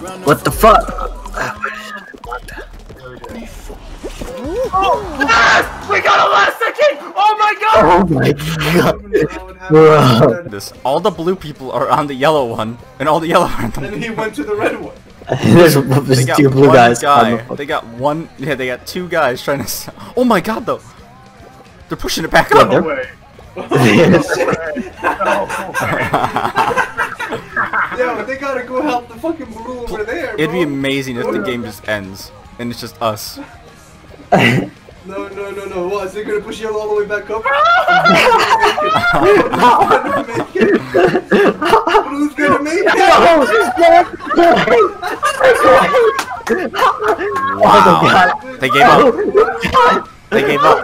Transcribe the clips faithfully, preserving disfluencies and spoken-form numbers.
What the fuck? Oh! Yes! We got a last second! Oh my god! Oh my god! Bro. This all the blue people are on the yellow one, and all the yellow are on the. And he went to the red one. there's there's They got two blue one guys. guy. They got one. Yeah, they got two guys trying to. s- Oh my god, though. They're pushing it back Yeah, up. they're- No way. Yo, they gotta go help the fucking blue over there, bro. It'd be amazing if the game just ends and it's just us. No, no, no, no. What? Is they gonna push yellow all the way back up? Blue's gonna make it. Wow. They gave up. They gave up.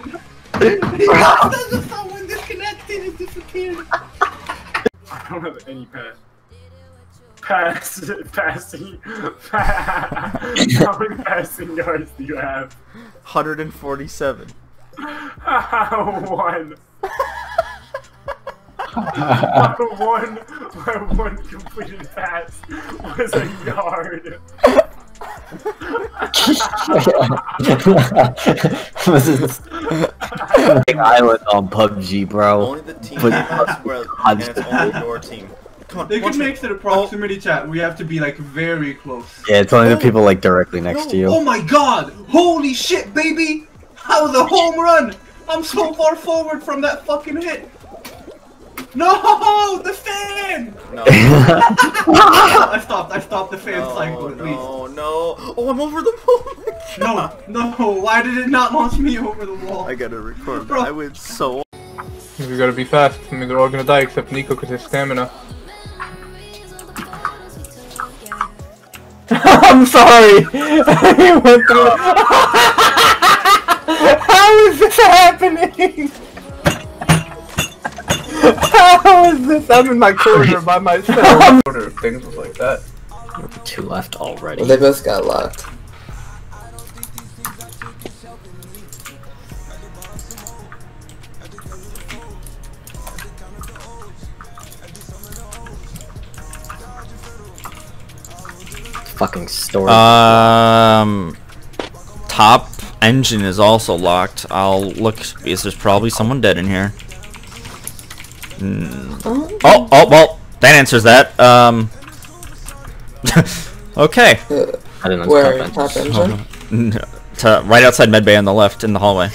Someone disconnected and disappeared. I don't have any pass. Pass, passing, pass. How many passing yards do you have? one hundred forty-seven. One. my one, my one completed pass was a yard. This is big island on P U B G, bro. Only the team But- that's where, and it's only your team. Come on, They watch can me. make it a proximity chat. We have to be like very close. Yeah, it's only the people like directly next to you. Oh my god! Holy shit, baby! How the home run! I'm so far forward from that fucking hit. No, the fan! No, I stopped. I stopped the fan no, cycle at least. no, no. Oh, I'm over the wall. No, no. Why did it not launch me over the wall? I gotta record. Bro. I went so. We gotta be fast. I mean, they're all gonna die except Nico because his stamina. I'm sorry. I went through. How is this happening? How is this? I'm in my corner by myself. Order of things was like that. Two left already. Well, they both got locked. Fucking story. Um, top engine is also locked. I'll look because there's probably someone dead in here. Mm. Oh, oh, well, that answers that. Um, okay. Uh, I didn't know where? it's Top top engine? No, to, right outside medbay on the left in the hallway.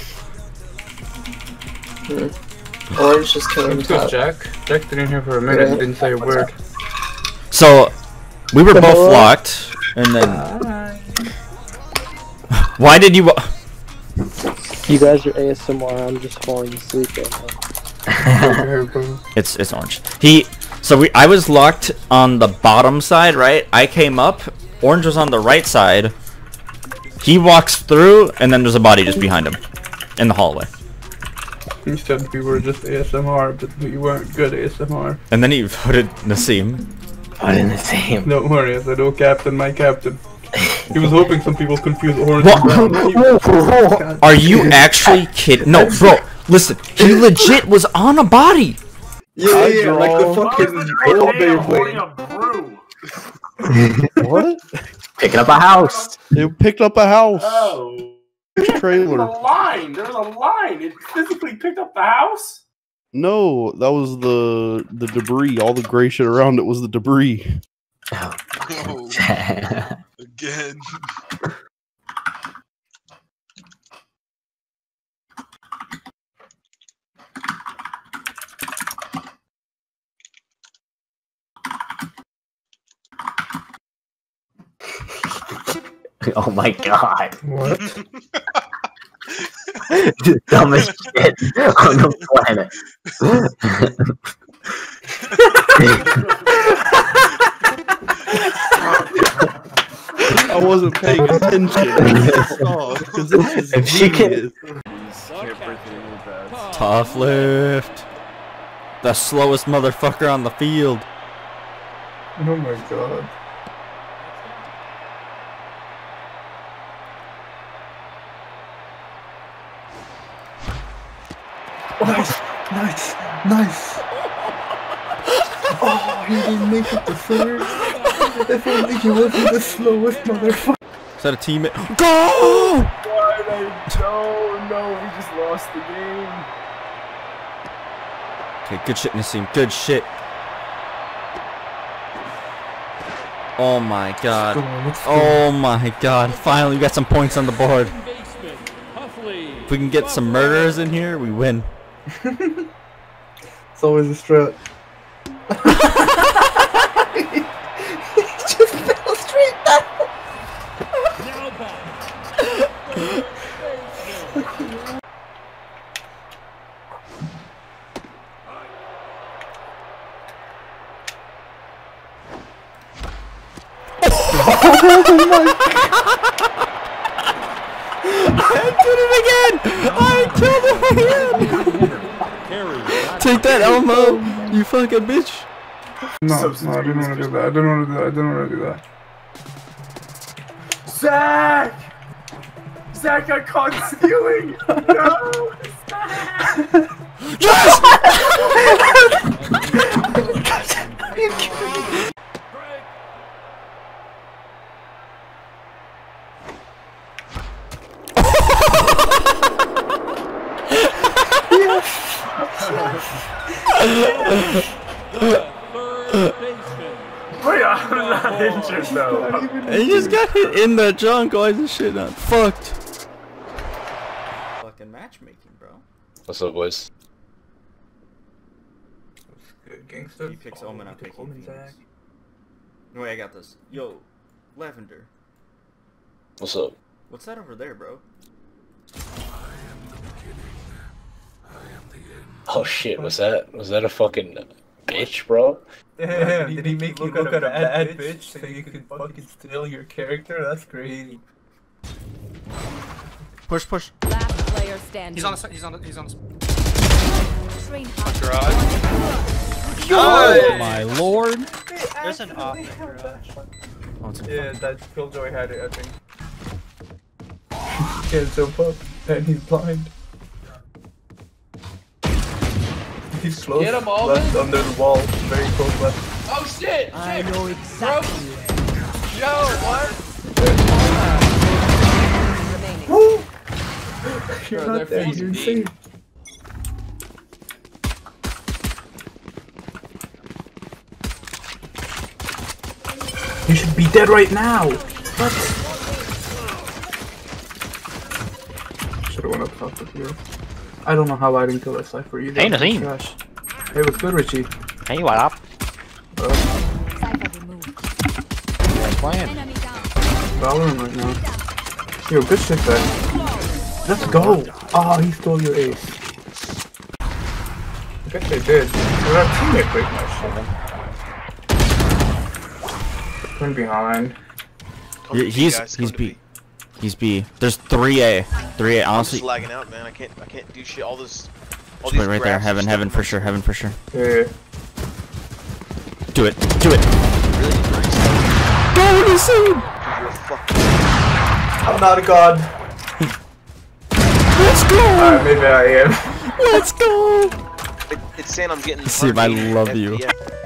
Hmm. Orange just came Let's go, top. Jack. Jack been in here for a minute and didn't say a word. So, we were both locked, and then. Why did you? You guys are A S M R, I'm just falling asleep right now. It's it's orange. He so we I was locked on the bottom side, right? I came up. Orange was on the right side. He walks through, and then there's a body just behind him, in the hallway. He said we were just A S M R, but we weren't good A S M R. And then he voted Nassim. I didn't see him. Don't worry, I said, oh captain, my captain. He was hoping some people confuse orange What? and brown. He was- Are you actually kidding? No, bro. Listen, he legit was on a body. Yeah, yeah, like the fucking old Beyblade. What? Picking up a house. They picked up a house. Oh. There's a Trailer. line. There's a line. It physically picked up the house. No, that was the the debris. All the gray shit around it was the debris. Oh, Oh, fucking- again. Oh my god. What? The dumbest shit on the planet. I wasn't paying attention. Oh, 'cause this is If she can- genius. Tough lift. The slowest motherfucker on the field. Oh my god. Nice, nice, nice. Oh, he didn't make it the first. If only he wasn't the slowest motherfucker. Is that a teammate? Go! Why did I? No, no, we just lost the game. Okay, good shit, Nassim. Good shit. Oh my god. Let's go, let's go. Oh my god. Finally, we got some points on the board. If we can get some murderers in here, we win. It's always a strat. He just fell straight down. I did it again! I killed him again! Take that, Elmo! You fucking bitch! No, no, I didn't want to do that. I didn't want to do that. I didn't want to do that. Zach! Zach, I caught stealing! No! Zach! Wait, I'm not injured though. He just got hit in the junk. Why is this shit not fucked? Fucking matchmaking, bro. What's up, boys? Good gangster. He picks Omen, I'm picking Phoenix. No way, I got this. Yo, Lavender. What's up? What's that over there, bro? Oh shit, was that was that a fucking bitch, bro? Damn, did he make you look at a bad bitch so you could fucking steal your character? That's crazy. Push, push. Last player standing. He's on the he's on the he's on the garage. Oh my lord. There's an off garage. Oh, it's Yeah, that Killjoy had it, I think. Can't jump up, and he's blind. He's close. Get him, Alvin. Left under the wall, very close left. Oh shit! I know exactly. Yo, what? Remaining. Woo! You're Bro, not they're there, full you're speed. insane. You should be dead right now! What? Should've went up top with you. I don't know how I didn't kill that Cypher either. Hey, Nazeem. Gosh. Hey, what's good, Richie? Hey, what up? Uh, Playing. Valorant right now. Yo, good shit, guys. Let's go! Oh, he stole your ace. I guess they did. Well, that teammate break my shit. One behind. He- He's he's B. He's B. There's three A. Three A. I'm Honestly, just lagging out, man. I can't. I can't do shit. All this. All just these wait right there. graphs Heaven, and heaven stuff. for sure. Heaven for sure. Yeah. Do it. Do it. Really? Go, Nassim! You're a fucking. I'm not a god. Let's go! Alright, maybe I am. Let's go! It, it's saying I'm getting. Nassim, I one hundred eighty love you. F P S.